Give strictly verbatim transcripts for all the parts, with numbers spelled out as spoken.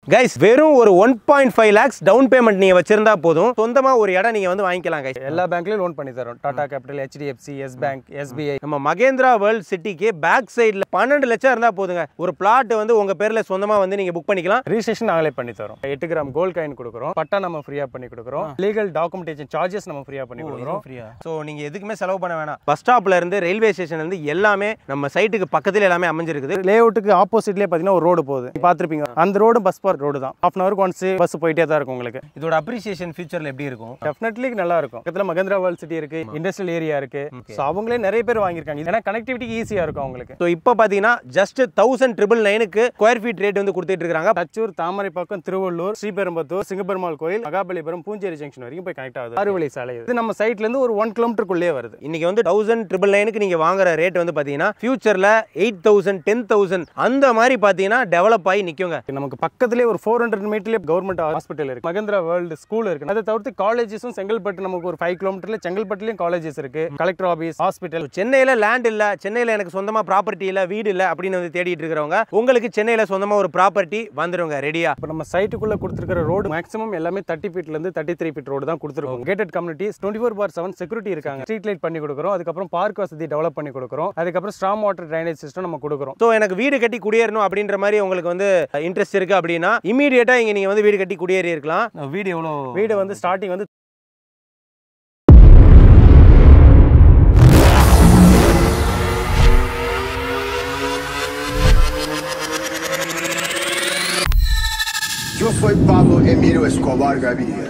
Guys வெறும் ஒரு one point five lakhs down payment நீங்க வச்சிருந்தா போதும் சொந்தமா ஒரு இடம் நீங்க வந்து வாங்கிக்கலாம் கைஸ். எல்லா பேங்க்லயும் லோன் பண்ணி தரோம். Tata Capital, H D F C, Yes bank, S B I. நம்ம மகேந்திரா வேர்ல்ட் சிட்டிக்கு பேக் சைடுல பன்னெண்டு லட்சம் இருந்தா போதுங்க. ஒரு பிளாட் வந்து உங்க பேர்ல சொந்தமா வந்து நீங்க புக் பண்ணிக்கலாம். ரிஜிஸ்ட்ரேஷன் நாங்களே பண்ணி தரோம். எட்டு கிராம் கோல்ட் காயின் கொடுக்குறோம். பட்டா நம்ம ஃப்ரீயா பண்ணி கொடுக்குறோம். லீகல் டாக்குமெண்டேஷன் சார்ஜஸ் நம்ம ஃப்ரீயா பண்ணி கொடுக்குறோம். சோ நீங்க எதுக்குமே செலவு பண்ண வேணாம். பஸ் ஸ்டாப்ல இருந்து ரயில்வே ஸ்டேஷன்ல இருந்து எல்லாமே நம்ம சைட்டுக்கு பக்கத்துல எல்லாமே அமைஞ்சிருக்குது. லே அவுட்டுக்கு ஆப்போசிட்லயே பாத்தீங்கன்னா ஒரு ரோடு போகுது, பாத்துருப்பீங்க. அந்த ரோடு பஸ் பார்க் ரோடு தான். Half an hour once bus போயிட்டே தான் இருக்கும் உங்களுக்கு. இதோட அப்ரிசியேஷன் ஃபியூச்சர்ல எப்படி இருக்கும்? டெஃபினெட்லி நல்லா இருக்கும். பக்கத்துல மகேந்திரா வேர்ல்ட் சிட்டி இருக்கு, இண்டஸ்ட்ரியல் ஏரியா இருக்கு. சோ அவங்களே நிறைய பேர் வாங்கிருக்காங்க. ஏன்னா கனெக்டிவிட்டிக்கு ஈஸியா இருக்கும் அவங்களுக்கு. சோ இப்போ பாத்தீங்கன்னா ஜஸ்ட் தௌசண்ட் ட்ரிபிள் நைனுக்கு ஸ்கொயர் ஃபீட் ரேட் வந்து கொடுத்துட்டு இருக்காங்க. தச்சூர், தாமரைப்பாக்கம், திருவள்ளூர், ஸ்ரீபெரும்புத்தூர், சிங்கப்பெருமாள் கோயில், மகாபலிபுரம், பூஞ்சேரி ஜங்ஷன் வரைக்கும் போய் கனெக்ட் ஆகுது. ஆறு வழி சாலை இது. நம்ம சைட்ல இருந்து ஒரு ஒன் கிலோமீட்டருக்குள்ளே வருது. இன்னைக்கு வந்து தௌசண்ட் ட்ரிபிள் நைனுக்கு நீங்க வாங்குற ரேட் வந்து பாத்தீங்கன்னா ஃபியூச்சர்ல எயிட் தௌசண்ட் டென் தௌசண்ட் அந்த மாதிரி பாத்தீங்கன்னா டெவலப் ஆகி நிக்குங்க. நமக்கு பக்கத்திலே ஒரு ஃபோர் ஹண்ட்ரட் மீட்டர்ல கவர்மெண்ட் ஹாஸ்பிட்டல் இருக்கு, மகேந்திரா வேர்ல்ட் ஸ்கூல் இருக்கு. அதை தவிர்த்து காலேஜஸும் செங்கல்பட்டு நமக்கு ஒரு ஃபைவ் கிலோமீட்டர்ல செங்கல்பட்டுலயும் காலேஜஸ் இருக்கு, கலெக்டர் ஆபீஸ், ஹாஸ்பிட்டல். சென்னையில லேண்ட் இல்ல, சென்னையில எனக்கு சொந்தமா ப்ராப்பர்ட்டி இல்ல, வீடு இல்ல அப்படின்னு வந்து தேடிட்டு இருக்கிறவங்க உங்களுக்கு சென்னையில சொந்தமா ஒரு ப்ராப்பர்ட்டி வந்துருங்க ரெடியா. இப்போ நம்ம சைட்டுக்குள்ள கொடுத்துருக்கிற ரோடு மேக்ஸிமம் எல்லாமே தேர்ட்டி ஃபீட்ல இருந்து தேர்ட்டி த்ரீ ஃபீட் ரோடு தான் கொடுத்துருக்கோம். Gated communities twenty four by seven security இருக்காங்க. ஸ்ட்ரீட் லைட் பண்ணி கொடுக்குறோம். அதுக்கப்புறம் பார்க் வசதி டெவலப் பண்ணி கொடுக்குறோம். அதுக்கப்புறம் ஸ்ட்ராங் வாட்டர் ட்ரைனேஜ் சிஸ்டம் நம்ம கொடுக்குறோம். ஸோ எனக்கு வீடு கட்டி குடியேறணும் அப்படின்ற மாதிரி உங்களுக்கு வந்து இன்ட்ரெஸ்ட் இருக்கு அப்படின்னா இமீடியட்டா இங்க நீங்க வந்து வீடு கட்டி குடியேறி இருக்கலாம். வீடு எவ்வளோ? வீடு வந்து ஸ்டார்டிங் வந்து Yo soy Pablo Emilio Escobar Gaviria.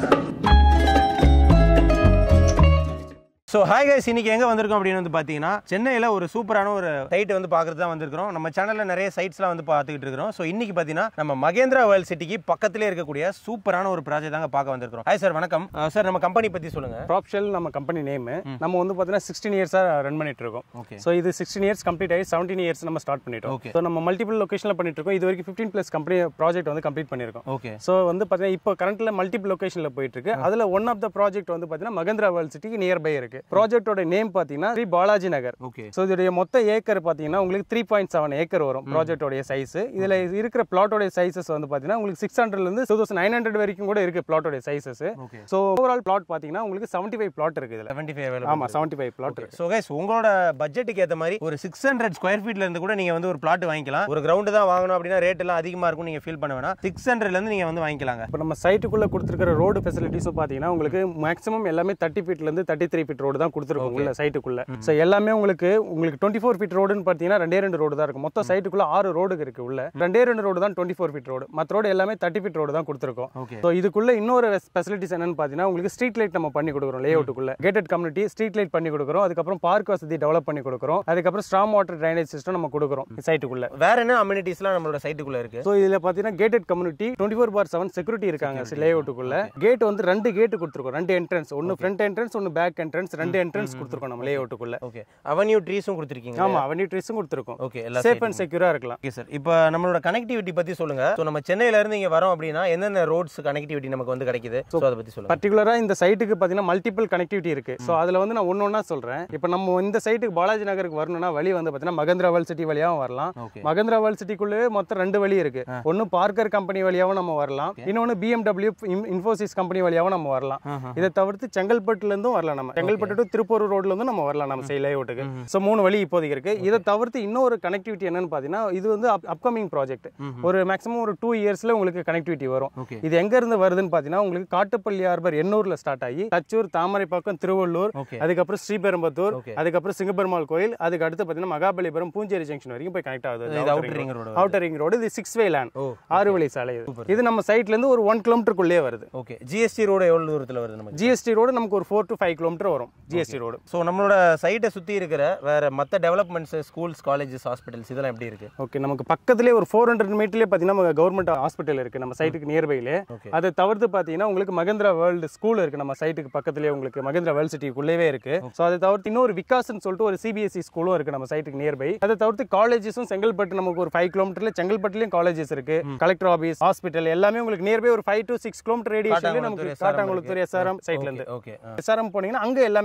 So hi guys, இன்னைக்கு எங்கே வந்திருக்கோம் அப்படின்னு வந்து பார்த்தீங்கன்னா சென்னையில் ஒரு சூப்பரான ஒரு சைட்டை வந்து பார்க்குறது தான் வந்திருக்கிறோம். நம்ம சேனலில் நிறைய சைட்ஸ்லாம் வந்து பார்த்துக்கிட்டு இருக்கிறோம். ஸோ இன்னைக்கு பார்த்தீங்கன்னா நம்ம மகேந்திரா வேர்ல்ட் சிட்டிக்கு பக்கத்திலே இருக்கக்கூடிய சூப்பரான ஒரு ப்ராஜெக்ட் தாங்க பார்க்க வந்திருக்கிறோம். ஹாய் சார், வணக்கம் சார். நம்ம கம்பெனி பற்றி சொல்லுங்கள். ப்ராப்ஷெல் நம்ம கம்பெனி நேம். நம்ம வந்து பார்த்தீங்கன்னா சிக்ஸ்டீன் இயர்ஸாக ரன் பண்ணிட்டு இருக்கோம். ஓகே. ஸோ இது சிக்ஸ்டீன் இயர்ஸ் கம்ப்ளீட் ஆகி செவன்டீன் இயர்ஸ் நம்ம ஸ்டார்ட் பண்ணிட்டோம். ஓகே. ஸோ நம்ம மல்டிபிள் லொகேஷனில் பண்ணிட்டு இருக்கோம். இது வரைக்கும் ஃபிஃப்டீன் ப்ளஸ் கம்பெனி ப்ராஜெக்ட் வந்து கம்ப்ளீட் பண்ணியிருக்கோம். ஓகே. ஸோ வந்து பார்த்தீங்கன்னா இப்போ கரண்ட்ல மல்டிபிள் லொகேஷனில் போயிட்டு இருக்கு. அதில் ஒன் ஆஃப் த ப்ராஜெக்ட் வந்து பார்த்தீங்கன்னா மகேந்திரா வேர்ல்ட் சிட்டிக்கு நியர்பை இருக்கு. ப்ராஜெக்டோட நேம் பாத்தீங்கன்னா ஸ்ரீ பாலாஜி நகர். ஓகே. சோ இதோட மொத்த ஏக்கர் பாத்தீங்கன்னா உங்களுக்கு த்ரீ பாயிண்ட் செவன் ஏக்கர் வரும் ப்ராஜெக்டோட சைஸ். இதுல இருக்கிற பிளாட்டோட சைஸஸ் வந்து பாத்தீங்கன்னா உங்களுக்கு சிக்ஸ் ஹண்ட்ரட்ல இருந்து டூ தௌசண்ட் நைன் ஹண்ட்ரட் வரைக்கும் கூட இருக்கு பிளாட்டோட சைஸஸ். சோ ஓவரால் பிளாட் பாத்தீங்கன்னா உங்களுக்கு செவன்டி ஃபைவ் பிளாட் இருக்கு. இதுல செவன்டி ஃபைவ் ஆமா செவன்டி ஃபைவ் பிளாட் இருக்கு. சோ கைஸ், உங்களோட பட்ஜெட்டுக்கு ஏத்த மாதிரி ஒரு சிக்ஸ் ஹண்ட்ரட் ஸ்கொயர் ஃபீட்ல இருந்து கூட நீங்க வந்து ஒரு பிளாட் வாங்கிக்கலாம். ஒரு கிரவுண்ட் தான் வாங்கணும் அப்படின்னா ரேட் எல்லாம் அதிகமா இருக்கும், நீங்க ஃபீல் பண்ண வேணாம். சிக்ஸ் ஹண்ட்ரட்ல இருந்து நீங்க வந்து வாங்கிக்கலாங்க. இப்போ நம்ம சைட்டுக்குள்ள கொடுத்துருக்கிற ரோடு ஃபெசிலிட்டிஸும் பாத்தீங்கன்னா உங்களுக்கு மேக்ஸிமம் எல்லாமே தேர்ட்டி ஃபீட்ல இருந்து தேர்ட்டி த்ரீ ஃபீட் ரோடு தான் கொடுத்துருக்கோம் உள்ள சைட்டுக்குள்ள. ஸோ எல்லாமே உங்களுக்கு உங்களுக்கு டுவெண்ட்டி ஃபோர் ஃபீட் ரோடுன்னு பார்த்தீங்கன்னா ரெண்டே ரெண்டு ரோடு தான் இருக்கும். மொத்தம் சைட்டுக்குள்ள ஆறு ரோடு இருக்கு உள்ள. ரெண்டே ரெண்டு ரோடு தான் டுவெண்ட்டி ஃபோர் ஃபீட் ரோடு. மற்ற ரோடு எல்லாமே தேர்ட்டி ஃபீட் ரோடு தான் கொடுத்துருக்கோம். ஸோ இதுக்குள்ள இன்னொரு ஃபெசிலிட்டிஸ் என்னன்னு பார்த்தீங்கன்னா உங்களுக்கு ஸ்ட்ரீட் லைட் நம்ம பண்ணி கொடுக்குறோம். லே அவுட்டுக்குள்ள கேட்டட் கம்யூனிட்டி ஸ்ட்ரீட் லைட் பண்ணி கொடுக்குறோம். அதுக்கப்புறம் பார்க் வசதி டெவலப் பண்ணி கொடுக்குறோம். அதுக்கப்புறம் ஸ்ட்ராங் வாட்டர் ட்ரைனேஜ் சிஸ்டம் நம்ம கொடுக்குறோம் சைட்டுக்குள்ள. வேற என்ன அம்யூனிட்டிஸ்லாம் நம்மளோட சைட்டுக்குள்ள இருக்கு? ஸோ இதுல பார்த்தீங்கன்னா gated community twenty four by seven security இருக்காங்க லே அவுட்டுக்குள்ள. கேட் வந்து ரெண்டு கேட் கொடுத்துருக்கோம். ரெண்டு என்ட்ரன்ஸ், ஒன்னு ஃப்ரண்ட் என்ட்ரன்ஸ், ஒன்னு பேக் என்ட்ரன்ஸ். ரெண்டு என்ட்ரன்ஸ் கொடுத்துருக்கோம் நம்ம லே அவுட்டுக்குள்ள. ஓகே. அவென்யூ ட்ரீஸும் கொடுத்திருக்கீங்க. ஆமா, அவென்யூ ட்ரீஸும் கொடுத்திருக்கோம். ஓகே. எல்லாம் சேஃப் அண்ட் செக்யூரா இருக்கலாம். Okay sir. இப்போ நம்மளோட கனெக்டிவிட்டி பத்தி சொல்லுங்க. சோ நம்ம சென்னையில இருந்து இங்க வரோம் அப்படினா என்னென்ன ரோட்ஸ் கனெக்டிவிட்டி நமக்கு வந்து கிடைக்குது? சோ அத பத்தி சொல்லுங்க. பர்టిక్యులரா இந்த சைட்டுக்கு பாத்தீங்கன்னா மல்டிபிள் கனெக்டிவிட்டி இருக்கு. சோ அதுல வந்து நான் ஒவ்வொண்ணா சொல்றேன். இப்போ நம்ம இந்த சைட்டுக்கு பாலாஜி நகருக்கு வரணும்னா வழி வந்து பாத்தீங்கன்னா மகேந்திரா வேர்ல்ட் சிட்டி வழியாவும் வரலாம். மகேந்திரா வேர்ல்ட் சிட்டிக்குள்ளே மொத்தம் ரெண்டு வழி இருக்கு. ஒன்னு பார்க்கர் கம்பெனி வழியாவும் நம்ம வரலாம். இன்னொன்னு B M W Infosys company வழியாவும் நம்ம வரலாம். இதை தவிர்த்து செங்கல்பட்டுல இருந்தும் வரலாம். நம்ம செங்கல்பட்டு டு திருப்பூர் ரோட்ல இருந்து நம்ம வரலாம் நம்ம சைட் லேஅவுட்டுக்கு. சோ மூணு வழி இப்போதைக்கு இருக்கு. இதை தவிர்த்து இன்னொரு கனெக்டிவிட்டி என்னன்னு பாத்தீங்கன்னா இது வந்து அப்கமிங் ப்ராஜெக்ட். ஒரு மேக்ஸிமம் ஒரு டூ இயர்ஸ்ல உங்களுக்கு கனெக்டிவிட்டி வரும். இது எங்க இருந்து வருதுன்னு பாத்தீங்கன்னா உங்களுக்கு காட்டுப்பள்ளி ஹார்பர் எண்ணூர்ல ஸ்டார்ட் ஆகி தச்சூர், தாமரைப்பாக்கம், திருவள்ளூர், அதுக்கப்புறம் ஸ்ரீபெரும்புத்தூர், அதுக்கப்புறம் சிங்கப்பெருமாள் கோயில், அதுக்கு அடுத்து பாத்தீங்கன்னா மகாபலிபுரம், பூஞ்சேரி ஜங்ஷன் வரைக்கும் போய் கனெக்ட் ஆகுது. Outer ring road. இது சிக்ஸ் வே லேண்ட், ஆறு வழி சாலை. இது நம்ம சைட்ல இருந்து ஒரு ஒன் கிலோமீட்டருக்குள்ளே வருது. ஓகே. ஜிஎஸ்டி ரோடு எவ்வளவு தூரத்துல வருது நமக்கு? ஜிஎஸ்டி ரோடு நமக்கு ஒரு ஃபோர் டு ஃபைவ் கிலோமீட்டர் வரும் ஜிஎஸ்டி ரோடு. சோ நம்மளோட சைட்டை சுத்தி இருக்கிற வேற மத்த டெவலப்மெண்ட்ஸ், ஸ்கூல்ஸ், காலேஜஸ், ஹாஸ்பிட்டல்ஸ் இதெல்லாம் எப்படி இருக்கு? ஓகே. நமக்கு பக்கத்திலே ஒரு ஃபோர் ஹண்ட்ரட் மீட்டர்லேயே பார்த்தீங்கன்னா கவர்மெண்ட் ஹாஸ்பிட்டல் இருக்கு நம்ம சைட்டுக்கு நியர்பைலே. அதை தவிர்த்து பார்த்தீங்கன்னா உங்களுக்கு மகேந்திரா வேர்ல்டு ஸ்கூல் இருக்கு நம்ம சைட்டுக்கு பக்கத்திலே. உங்களுக்கு மகேந்திரா வேர்ல்ட் சிட்டிக்குள்ளேவே இருக்கு. ஸோ அதை தவிர்த்து இன்னொரு விகாஸ்ன்னு சொல்லிட்டு ஒரு சிபிஎஸ்சி ஸ்கூலும் இருக்கு நம்ம சைட்டுக்கு நியர்பை. அதை தவிர்த்து காலேஜஸும் செங்கல்பட்டு நமக்கு ஒரு ஃபைவ் கிலோமீட்டர்ல செங்கல்பட்டுலயும் காலேஜஸ் இருக்கு. கலெக்டர் ஆபீஸ், ஹாஸ்பிட்டல் எல்லாமே உங்களுக்கு நியர்பை ஒரு ஃபைவ் டு சிக்ஸ் கிலோமீட்டர் ரேடியேஷன்ல நமக்கு காட்டாங்குளத்தூர் எஸ்ஆர்எம் சைட்ல இருந்து. ஓகே. எஸ்ஆர்எம் போனீங்கன்னா அங்க எல்லாமே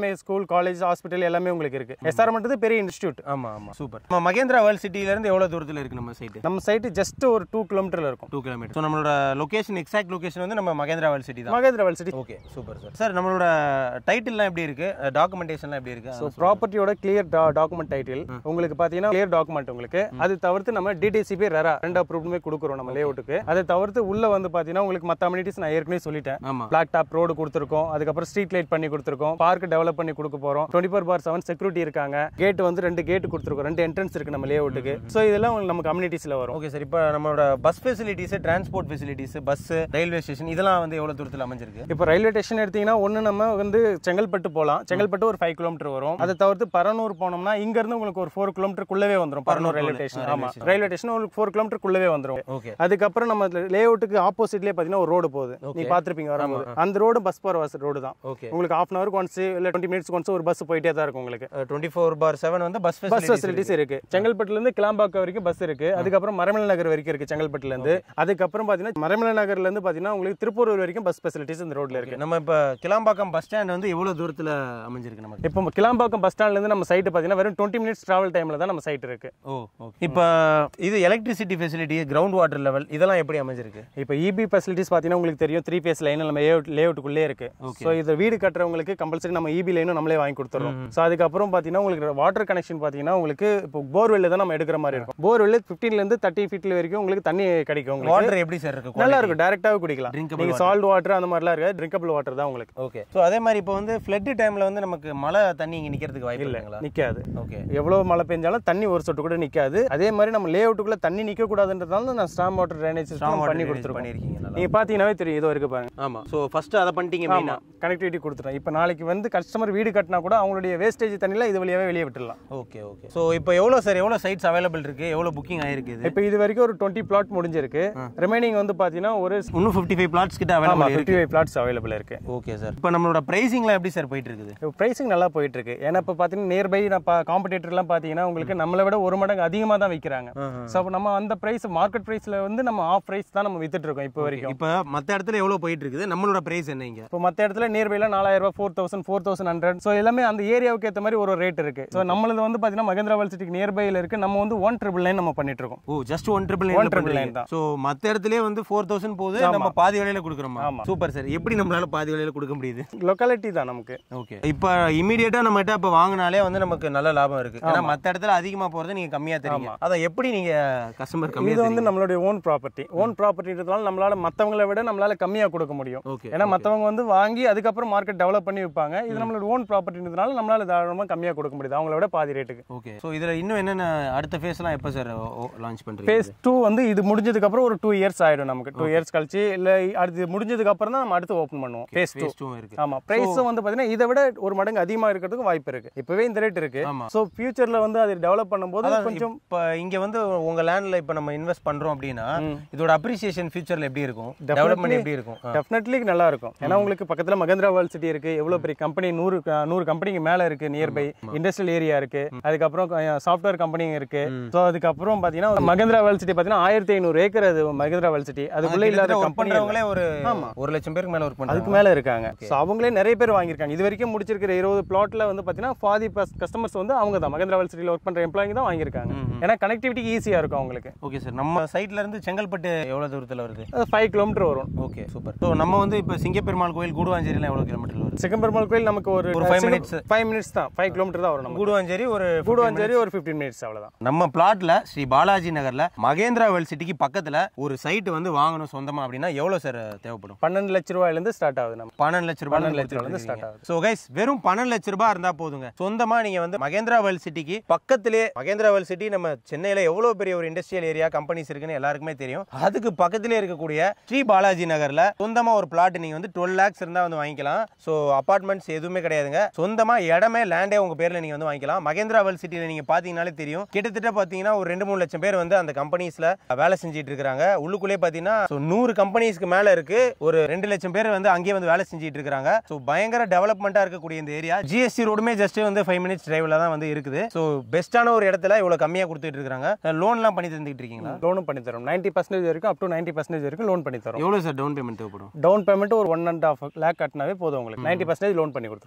எல்லாமே ஸ்கூல் காலேஜ் ஹாஸ்பிட்டல் எல்லாமே உங்களுக்கு இருக்கு. எஸ்ஆர்எம்ன்றது பெரிய இன்ஸ்டிடியூட். ஆமா ஆமா சூப்பர். நம்ம மகேந்திரா வேர்ல்ட் சிட்டில இருந்து எவ்வளவு தூரத்துல இருக்கு நம்ம சைட்? நம்ம சைட் ஜஸ்ட் ஒரு டூ கிலோமீட்டர்ல இருக்கும். Two kilometre. ஸோ நம்மளோட லொகேஷன் எக்ஸாக்ட் லொகேஷன் வந்து நம்ம மகேந்திரா வேர்ல்ட் சிட்டி தான். Mahindra world city. Okay super sir. Sir நம்மளோட டைட்டில்லாம் எப்படி இருக்கு, டாக்குமெண்டேஷன்லாம் எப்படி இருக்கு? ஸோ ப்ராப்பர்ட்டியோட கிளியர் டாக்குமெண்ட் டைட்டில் உங்களுக்கு பார்த்தீங்கன்னா கிளியர் டாக்குமெண்ட் உங்களுக்கு. அது தவிர்த்து நம்ம டிடிசிபி ரெரா ரெண்டு அப்ரூவ்டுமே கொடுக்குறோம் நம்ம லேஅவுட்டுக்கு. அதை தவிர்த்து உள்ள வந்து பார்த்தீங்கன்னா உங்களுக்கு மற்ற அமினிட்டிஸ் நான் ஏற்கனவே சொல்லிட்டேன். பிளாக் டாப் ரோடு கொடுத்துருக்கோம், அதுக்கப்புறம் ஸ்ட்ரீட் லைட் பண்ணி கொடுத்துருக்கோம், பார்க் டெவலப் பண்ணி கொடுக்க போறோம், twenty four by seven security இருக்காங்க, கேட் வந்து ரெண்டு கேட் கொடுத்துருக்கோம், ரெண்டு என்ட்ரன்ஸ் இருக்கு நம்ம லேஅவுட்டுக்கு. ஸோ இதெல்லாம் நம்ம கம்யூனிட்டிஸ்ல வரும். Okay sir. இப்போ நம்மளோட bus facilities, transport facilities, bus, railway station இதெல்லாம் வந்து எவ்வளவு தூரத்தில் அமைஞ்சிருக்கு? இப்போ ரயில்வே ஸ்டேஷன் எடுத்தீங்கன்னா ஒன்று நம்ம வந்து செங்கல்பட்டு போகலாம். செங்கல்பட்டு ஒரு ஃபைவ் கிலோமீட்டர் வரும். அதை தவிர்த்து பரனூர் போனோம்னா இங்க இருந்து உங்களுக்கு ஒரு ஃபோர் கிலோமீட்டருக்குள்ளவே வந்துடும் பரனூர் ரயில்வே ஸ்டேஷன். ஆமா, ரயில்வே ஸ்டேஷன் ஒரு ஃபோர் கிலோமீட்டருக்குள்ளவே வந்துடும். ஓகே. அதுக்கப்புறம் நம்ம லேஅவுட்டுக்கு ஆப்போசிட்லேயே பார்த்தீங்கன்னா ஒரு ரோடு போகுது, நீ பார்த்துருப்பீங்க வரும்போது. அந்த ரோடு பஸ் போகிற ரோடு தான். ஓகே. உங்களுக்கு ஹாஃப் அன் ஹவருக்கு ஒன்ஸ் இல்லை டுவெண்ட்டி மினிட்ஸ் ஒன்ஸ் ஒரு பஸ் போயிட்டே தான் இருக்கும் உங்களுக்கு. டுவெண்ட்டி ஃபோர் பார் செவன் வந்து பஸ் பஸ் ஃபெசிலிட்டிஸ் இருக்கு. செங்கல்பட்டுல இருந்து கிளாம்பாக்கம் வரைக்கும் பஸ் இருக்கு. அதுக்கப்புறம் மரமலை நகர் வரைக்கும் இருக்கு செங்கல்பட்டுல இருந்து. அதுக்கப்புறம் பாத்தீங்கன்னா மரமலை நகர்ல இருந்து பாத்தீங்கன்னா உங்களுக்கு திருப்பூர் வரைக்கும் பஸ் ஃபெசிலிட்டிஸ் இந்த ரோட்ல இருக்கு. நம்ம இப்ப கிளாம்பாக்கம் பஸ் ஸ்டாண்ட் வந்து எவ்வளவு தூரத்துல அமைஞ்சிருக்கு நமக்கு? இப்போ கிளாம்பாக்கம் பஸ் ஸ்டாண்ட்ல இருந்து நம்ம சைட் பாத்தீங்கன்னா வெறும் டுவெண்ட்டி மினிட்ஸ் டிராவல் டைம்ல தான் நம்ம சைட் இருக்கு. Oh okay. இப்போ இது electricity facility, ground water level இதெல்லாம் எப்படி அமைஞ்சிருக்கு? இப்போ இபி ஃபெசிலிட்டிஸ் பாத்தீங்கன்னா உங்களுக்கு தெரியும், த்ரீ பேஸ் லைன் நம்ம லேஅவுட்டுக்குள்ளே இருக்கு. ஸோ இது வீடு கட்டுறவங்களுக்கு கம்பல்சரி நம்ம இபி லைனும் நம்மளே வாங்கி கொடுத்துறோம். ஸோ அதுக்கப்புறம் பாத்தீங்கன்னா உங்களுக்கு வாட்டர் கனெக்ஷன் பாத்தீங்கன்னா உங்களுக்கு இப்போ போர்வெல்ல தான் நம்ம எடுக்கிற மாதிரி இருக்கும். போர்வெல் பதினைந்துல இருந்து முப்பது ஃபீட்ல வரைக்கும் உங்களுக்கு தண்ணி கிடைக்கும். வாட்டர் எப்படி சார் இருக்கு? நல்லா இருக்கும், டைரக்டாவே குடிக்கலாம். நீங்க சால்ட் வாட்டர் அந்த மாதிரிலாம் இருக்காது, ட்ரிங்கபிள் வாட்டர் தான் உங்களுக்கு. ஓகே. ஸோ அதே மாதிரி இப்போ வந்து ஃப்ளட் டைம்ல வந்து நமக்கு மழை தண்ணி இங்க நிக்கிறதுக்கு வாய்ப்பு இல்லைங்களா? நிக்காது. ஓகே. எவ்வளவு மழை பெஞ்சாலும் தண்ணி ஒரு சொட்டு கூட நிக்காது. அதே மாதிரி நம்ம லேஅவுட்டுக்குள்ள தண்ணி நிக்க கூடாதுன்றதால நான் ஸ்டாம் வாட்டர் ட்ரைனேஜ் சிஸ்டம் பண்ணி கொடுத்துருக்கோம். நீங்க பாத்தீங்கன்னாவே தெரியும், இதோ இருக்கு பாருங்க. ஆமா. ஸோ ஃபர்ஸ்ட் அதை பண்ணிட்டீங்க, மெயினா கனெக்டிவிட்டி கொடுத்துட்டோம். இப்போ நாளைக்கு வந்து கஸ்டமர் வீடு கட்டினா கூட அவங்களுடைய வேஸ்டேஜ் தண்ணில இது வழியாவே வெளியே விட்டுடலாம். Okay okay. ஸோ இப்போ எவ்வளோ சார், எவ்வளோ சைட்ஸ் அவைலபிள் இருக்கு, எவ்வளோ புக்கிங் ஆயிருக்கு? இப்போ இது வரைக்கும் ஒரு டுவெண்ட்டி பிளாட் முடிஞ்சிருக்கு. ரிமைனிங் வந்து பாத்தீங்கன்னா ஒரு இன்னும் ஃபிஃப்டி ஃபைவ் பிளாட்ஸ் கிட்ட அவைலபிள் இருக்கு. ஃபிஃப்டி ஃபைவ் பிளாட்ஸ் அவைலபிள் இருக்கு. Okay sir. இப்போ நம்மளோட பிரைசிங்லாம் எப்படி சார் போயிட்டு இருக்குது? இப்போ பிரைசிங் நல்லா போயிட்டு இருக்கு. ஏன்னா இப்போ பாத்தீங்கன்னா நியர்பை நம்ம காம்படிட்டர்லாம் பாத்தீங்கன்னா உங்களுக்கு நம்மளை விட ஒரு மடங்கு அதிகமாக தான் விற்கிறாங்க. ஸோ அப்போ நம்ம அந்த பிரைஸ் மார்க்கெட் பிரைஸ்ல வந்து நம்ம ஆஃப் பிரைஸ் தான் நம்ம வித்துட்டு இருக்கோம் இப்போ வரைக்கும். இப்போ மற்ற இடத்துல எவ்வளோ போயிட்டு இருக்குது, நம்மளோட பிரைஸ் என்ன இங்க? இப்போ மற்ற இடத்துல நியர்பைல நாலாயிரம் ரூபாய், four thousand four thousand hundred so எல்லாமே அந்த ஏரியாவுக்கு ஏற்ற மாதிரி ஒரு ரேட் இருக்கு. ஸோ நம்மளது வந்து பாத்தீங்கன்னா மகேந்திரா வேர்ல்ட் சிட்டிக்கு நியர்பைல இருக்கு. நம்ம வந்து ஒன் ட்ரிபிள் நைன் நம்ம பண்ணிட்டு இருக்கோம். Oh, just one triple nine, one triple nine தான். ஸோ மற்ற இடத்துலயே வந்து ஃபோர் தௌசண்ட் போகுது, நம்ம பாதி விலையில கொடுக்குறோம். Super sir. எப்படி நம்மளால பாதி விலையில கொடுக்க முடியுது? லொக்காலிட்டி தான் நமக்கு. ஓகே. இப்போ இமீடியட்டா நம்ம கிட்ட இப்போ வாங்கினாலே வந்து நமக்கு நல்ல லாபம் இருக்கு. ஏன்னா மற்ற இடத்துல அதிகமா போறது நீங்க கம்மியா தெரியும். அதை எப்படி நீங்க கஸ்டமர் கம்மியா? இது வந்து நம்மளுடைய ஓன் ப்ராப்பர்ட்டி. ஓன் ப்ராப்பர்ட்டின்றதால நம்மளால மற்றவங்களை விட நம்மளால கம்மியா கொடுக்க முடியும். ஏன்னா மற்றவங்க வந்து வாங்கி அதுக்கப்புறம் மார்க்கெட் டெவலப் பண்ணி விற்பாங்க. இது நம்மளோட ஓன் ப்ராப்பர்ட்டின்றதால நம்மளால தாராளமா கம்மியா கொடுக்க முடியுது அவங்கள விட பாதி ரேட்டுக்கு. ஓகே. ஸோ இதுல இன்னும் என்னென்ன அடுத்த ஃபேஸ்லாம் எப்போ சார் லான்ச் பண்றீங்க? ஃபேஸ் டூ வந்து இது முடிஞ்சதுக்கு அப்புறம் ஒரு டூ இயர்ஸ் ஆயிடும் நமக்கு. டூ இயர்ஸ் கழிச்சு இல்ல அடுத்து முடிஞ்சதுக்கு அப்புறம் தான் நம்ம அடுத்து ஓப்பன் பண்ணுவோம். ஃபேஸ் டூ இருக்கு. ஆமா. பிரைஸும் வந்து பாத்தீங்கன்னா இதை விட ஒரு மடங்கு அதிகமா இருக்கிறதுக்கு வாய்ப்பு இருக்கு. இப்பவே இந்த ரேட் இருக்கு. ஸோ ஃபியூச்சர்ல வந்து அதை டெவலப் பண்ணும்போது கொஞ்சம் இப்போ இங்க வந்து உங்க லேண்ட்ல இப்போ நம்ம இன்வெஸ்ட் பண்றோம் அப்படின்னா இதோட அப்ரிசியேஷன் ஃபியூச்சர்ல எப்படி இருக்கும், டெவலப்மெண்ட் எப்படி இருக்கும்? டெஃபினெட்லி நல்லா இருக்கும். ஏன்னா உங்களுக்கு பக்கத்துல மகேந்திரா வேர்ல்ட் சிட்டி இருக்கு, எவ்வளவு பெரிய கம்பெனி, நூறு நூறு கம்பெனிக்கு மேல இருக்கு நியர்பை. இண்டஸ்ட்ரியல் ஏரியா இருக்கு, அதுக்கப்புறம் சாஃப்ட்வேர் கம்பெனி இருக்கு. ஸோ அதுக்கப்புறம் பாத்தீங்கன்னா மகேந்திரா வேர்ல்ட் சிட்டி பாத்தீங்கன்னா ஆயிரத்தி ஐநூறு ஏக்கர் அது மகேந்திரா வேர்ல்ட் சிட்டி. அதுக்குள்ள இல்லாத கம்பெனிங்களே ஒரு ஒரு லட்சம் பேருக்கு மேல ஒர்க் பண்றாங்க, அதுக்கு மேல இருக்காங்க. ஸோ அவங்களே நிறைய பேர் வாங்கியிருக்காங்க. இது வரைக்கும் முடிச்சிருக்கிற இருபது பிளாட்ல வந்து பாத்தீங்கன்னா பாதி கஸ்டமர்ஸ் வந்து அவங்க தான் மகேந்திரா வேர்ல்ட் சிட்டில ஒர்க் பண்ற எம்ப்ளாயிங்க தான் வாங்கியிருக்காங்க. ஏன்னா கனெக்டிவிட்டிக்கு ஈஸியா இருக்கும் அவங்களுக்கு. Okay sir. நம்ம சைட்ல இருந்து செங்கல்பட்டு எவ்வளவு தூரத்துல வருது? ஃபைவ் கிலோமீட்டர் வரும். Okay super. ஸோ நம்ம வந்து இப்போ சிங்கப்பெருமாள் கோயில் கூடுவாஞ்சேரியில் எவ்வளோ கிலோமீட்டர் வரும்? சிங்கப்பெருமாள் கோயில் நமக்கு ஒரு ஃபைவ் மினிட்ஸ் ஃபைவ் மினிட்ஸ் தான், ஃபைவ் கிலோமீட்டர் தான் வரும். கூடுவாஞ்சேரி ஒரு கூடுவாஞ்சேரி ஒரு ஃபிஃப்டீன் மினிட்ஸ் அவ்வளோதான். நம்ம பிளாட்ல ஸ்ரீ பாலாஜி நகர்ல மகேந்திரா வேர்ல்ட் சிட்டிக்கு பக்கத்துல ஒரு சைட் வந்து வாங்கணும் சொந்தமா அப்படின்னா எவ்வளோ சார் தேவைப்படும்? பன்னெண்டு லட்ச ரூபாயில இருந்து ஸ்டார்ட் ஆகுது. நம்ம பன்னெண்டு லட்ச ரூபாய் பன்னெண்டு லட்ச ரூபாயில ஸ்டார்ட் ஆகுது. ஸோ கைஸ் வெறும் பன்னெண்டு லட்ச ரூபாய் இருந்தா போதுங்க. சொந்தமா நீங்க வந்து மகேந்திரா வேர்ல்ட் சிட்டிக்கு பக்கத்திலே, மகேந்திரா வேர்ல்ட் சிட்டி நம்ம சென்னையில எவ்வளவு பெரிய ஒரு இண்டஸ்ட்ரியல் ஏரியா கம்பெனிஸ் இருக்குன்னு எல்லாருக்குமே தெரியும். அதுக்கு பக்கத்திலே இருக்கக்கூடிய ஸ்ரீ பாலாஜி நகர்ல சொந்தமா ஒரு பிளாட் நீங்க வந்து டுவெல் லேக்ஸ் இருந்தா வந்து வாங்கிக்கலாம். ஸோ அபார்ட்மெண்ட்ஸ் எதுவுமே கிடையாதுங்க. சொந்தமா இடமே லேண்டே உங்க பேர்ல நீங்க வந்து வாங்கிக்கலாம். மகேந்திரா வேர்ல்ட் சிட்டில நீங்க பாத்தீங்கன்னாலே தெரியும், கிட்டத்தட்ட பாத்தீங்கன்னா ஒரு ரெண்டு மூணு லட்சம் பேர் வந்து அந்த கம்பெனிஸ்ல வேலை செஞ்சுட்டு இருக்காங்க. உள்ளுக்குள்ளே பாத்தீங்கன்னா நூறு கம்பெனிஸ்க்கு மேல இருக்கு. ஒரு ரெண்டு லட்சம் பேர் வந்து அங்கேயே வந்து வேலை செஞ்சுட்டு இருக்காங்க. ஸோ பயங்கர டெவலப்மெண்டா இருக்கக்கூடிய இந்த ஏரியா. ஜிஎஸ்டி ரோடுமே ஜஸ்ட் வந்து ஃபைவ் மினிட்ஸ் டிரைவ்ல தான் வந்து இருக்குது. ஸோ பெஸ்டான ஒரு இடத்துல இவ்வளவு கம்மியா கொடுத்துட்டு இருக்காங்க. லோன் எல்லாம் பண்ணி தந்துட்டு இருக்கீங்களா? லோனும் பண்ணி தரோம். நைன்டி பர்சன்டேஜ் வரைக்கும் அப் டு நைன்டி பர்சன்டேஜ் வரைக்கும் லோன் பண்ணி தரோம். எவ்வளவு சார் டவுன் பேமெண்ட் தேவைப்படும்? டவுன் பேமெண்ட் ஒரு ஒன் அண்ட் ஆஃப் லேக் கட்டினாவே போதும் உங்களுக்கு. நைன்டி பர்சன்டேஜ் லோன் பண்ணி கொடுத்துருவோம்.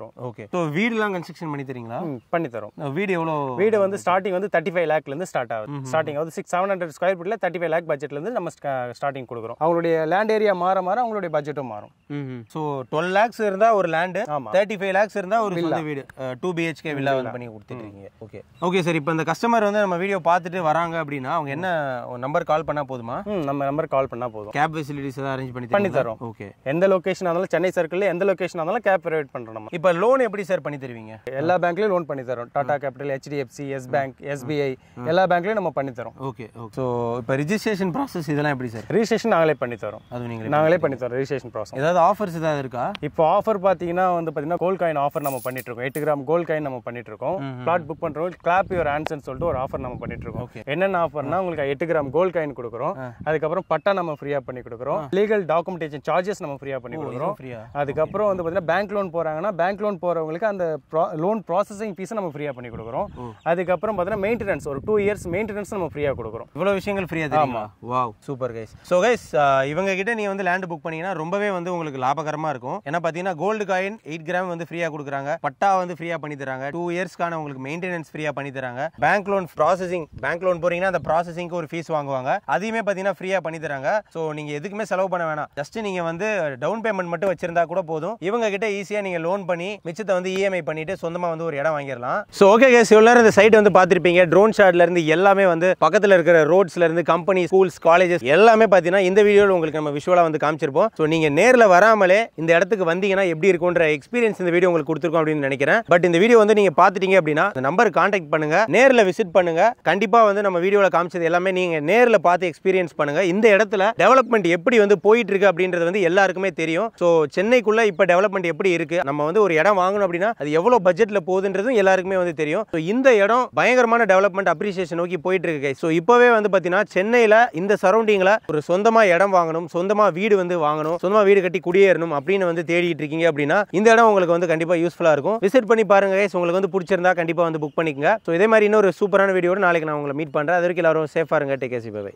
வரும். ஓகே. ஸோ வீடுலாம் கன்ஸ்ட்ரக்ஷன் பண்ணி தரீங்களா? பண்ணி தரோம். வீடு எவ்வளோ? வீடு வந்து ஸ்டார்டிங் வந்து தேர்ட்டி ஃபைவ் லேக்ல இருந்து ஸ்டார்ட் ஆகுது. ஸ்டார்டிங் வந்து சிக்ஸ் செவன் ஹண்ட்ரட் ஸ்கொயர் ஃபீட்ல தேர்ட்டி ஃபைவ் லேக் பட்ஜெட்ல இருந்து நம்ம ஸ்டார்டிங் கொடுக்குறோம். அவங்களுடைய லேண்ட் ஏரியா மாற மாற அவங்களுடைய பட்ஜெட்டும் மாறும். ஸோ டுவெல் லேக்ஸ் இருந்தா ஒரு லேண்டு, தேர்ட்டி ஃபைவ் லேக்ஸ் இருந்தா ஒரு சொந்த வீடு, டூ பிஹெச்கே வில்லா வந்து பண்ணி கொடுத்துருக்கீங்க. Okay okay sir. இப்போ இந்த கஸ்டமர் வந்து நம்ம வீடியோ பார்த்துட்டு வராங்க அப்படின்னா அவங்க என்ன நம்பர் கால் பண்ணா போதுமா? நம்ம நம்பர் கால் பண்ணா போதும். கேப் ஃபெசிலிட்டிஸ் ஏதாவது அரேஞ்ச் பண்ணி பண்ணி தரோம். ஓகே. எந்த லொகேஷன் ஆனாலும் சென்னை சர்க்கிள்ல எந்த லொகேஷன் ஆனாலும் கேப் ப்ரொவைட் பண்றோம் நம்ம. இப்போ லோன் எப்படி சார் பண்ணி தருவீங்க? எல்லா பேங்க்லயும் லோன் பண்ணி தரோம். Tata capital, HDFC, yes bank, SBI எல்லா பேங்க்லயும் நம்ம பண்ணி தரோம். Okay okay. ஸோ இப்போ ரிஜிஸ்ட்ரேஷன் ப்ராசஸ் இதெல்லாம் எப்படி சார்? ரிஜிஸ்ட்ரேஷன் நாங்களே பண்ணி தரோம். அது நீங்களே நாங்களே பண்ணி தரோம் ரிஜிஸ்ட்ரேஷன் ப்ராசஸ். ஏதாவது ஆஃபர்ஸ் ஏதாவது இருக்கா? இப்போ ஆஃபர் பாத்தீங்கன்னா வந்து பாத்தீங்கன்னா கோல்ட் காயின் ஆஃபர் நம்ம பண்ணிட்டு இருக்கோம். எட்டு கிராம் கோல்ட் காயின் நம்ம பண்ணிட்டு இருக்கோம். பிளாட் புக் பண்றோம். கிளாப் யுவர் ஆன்சர்னு சொல்லிட்டு ஒரு ஆஃபர் நம்ம பண்ணிட்டு இருக்கோம். என்னென்ன ஆஃபர்னா உங்களுக்கு எட்டு கிராம் கோல்ட் காயின் கொடுக்குறோம். அதுக்கப்புறம் பட்டா நம்ம ஃப்ரீயா பண்ணி கொடுக்குறோம். லீகல் டாக்குமெண்டேஷன் சார்ஜஸ் நம்ம ஃப்ரீயா பண்ணி கொடுக்குறோம். அதுக்கப்புறம் வந்து பாத்தீங்கன்னா பேங்க் லோன் போறாங்கன்னா பேங்க் லோன் போறவங்களுக்கு அந்த லோன் ப்ராசஸிங் ஃபீஸ் நம்ம ஃப்ரீயா பண்ணி கொடுக்குறோம். அதுக்கப்புறம் பாத்தீங்கன்னா மெயின்டெனன்ஸ் ஒரு டூ இயர்ஸ் மெயின்டெனன்ஸ் நம்ம ஃப்ரீயா கொடுக்குறோம். இவ்வளவு விஷயங்கள் ஃப்ரீயா தெரியுமா? Wow super guys. So guys இவங்க கிட்ட நீ வந்து லேண்ட் புக் பண்ணீங்கன்னா ரொம்பவே வந்து உங்களுக்கு லாபகரமா இருக்கும். ஏன்னா பாத்தீங்கன்னா கோல்டு காயின் எயிட் கிராம் வந்து ஃப்ரீயா கொடுக்குறாங்க, பட்டா வந்து ஃப்ரீயா பண்ணி தராங்க, டூ இயர்ஸ்க்கான உங்களுக்கு மெயின்டெனன்ஸ் ஃப்ரீயா பண்ணி தராங்க, bank loan processing bank loan போறீங்கன்னா அந்த ப்ராசஸிங்க்கு ஒரு ஃபீஸ் வாங்குவாங்க, அதையுமே பாத்தீங்கன்னா ஃப்ரீயா பண்ணி தராங்க. ஸோ நீங்க எதுக்குமே செலவு பண்ண வேணாம், ஜஸ்ட் நீங்க வந்து டவுன் பேமெண்ட் மட்டும் வச்சிருந்தா கூட போதும். இவங்க கிட்ட ஈஸியா நீங்க லோன் பண்ணி மிச்சத்தை வந்து இஎம்ஐ பண்ணிட்டு சொந்தமா வந்து ஒரு இடம் வாங்கிடலாம். ஸோ ஓகே கைஸ், இவ்வளவு நேரம் இந்த சைட் வந்து பார்த்திருப்பீங்க. ட்ரோன் ஷாட்ல இருந்து எல்லாமே வந்து பக்கத்துல இருக்கிற ரோட்ஸ்ல இருந்து கம்பெனி, ஸ்கூல்ஸ், காலேஜஸ் எல்லாமே பாத்தீங்கன்னா இந்த வீடியோல உங்களுக்கு நம்ம விஷுவலா வந்து காமிச்சிருப்போம். ஸோ நீங்க நேர்ல வராமலே இந்த இடத்துக்கு வந்தீங்கன்னா எப்படி இருக்கும்ன்ற எக்ஸ்பீரியன்ஸ் இந்த வீடியோ உங்களுக்கு கொடுத்துருக்கோம் அப்படின்னு நினைக்கிறேன். பட் இந்த வீடியோ வந்து நீங்க பாத்துட்டீங்க அப்படின்னா இந்த நம்பர் கான்டாக்ட் பண்ணுங்க, நேர்ல விசிட் பண்ணுங்க. கண்டிப்பா வந்து நம்ம வீடியோல காமிச்சது எல்லாமே நீங்க நேர்ல பார்த்து எக்ஸ்பீரியன்ஸ் பண்ணுங்க. இந்த இடத்துல டெவலப்மெண்ட் எப்படி வந்து போயிட்டு இருக்கு அப்படின்றது வந்து எல்லாருக்குமே தெரியும். ஸோ சென்னைக்குள்ள இப்ப டெவலப்மெண்ட் எப்படி இருக்கு, நம்ம வந்து ஒரு இடம் வாங்கணும் அப்படின்னா அது எவ்வளவு பட்ஜெட்ல போகுதுன்றதும் எல்லாருக்குமே வந்து தெரியும். ஸோ இந்த இடம் பயங்கரமான டெவலப்மெண்ட் அப்ரிசியேஷன் நோக்கி போயிட்டு இருக்கு. ஸோ இப்பவே வந்து பாத்தீங்கன்னா சென்னையில இந்த சரௌண்டிங்ல ஒரு சொந்தமா இடம் வாங்கணும், சொந்தமா வீடு வந்து வாங்கணும், சொந்தமா வீடு கட்டி குடியேறணும் அப்படின்னு வந்து தேடிட்டு இருக்கீங்க அப்படின்னா இந்த இடம் உங்களுக்கு வந்து கண்டிப்பா யூஸ்ஃபுல்லா இருக்கும். விசிட் பண்ணி பாருங்க guys. உங்களுக்கு வந்து பிடிச்சிருந்தா கண்டிப்பா வந்து புக் பண்ணிக்கங்க. ஸோ இதே மாதிரி இன்னொரு சூப்பரான வீடியோட நாளைக்கு நான் உங்களை மீட் பண்றேன். அது வரைக்கும் எல்லாரும் சேஃபா இருங்க. Take care. Bye by.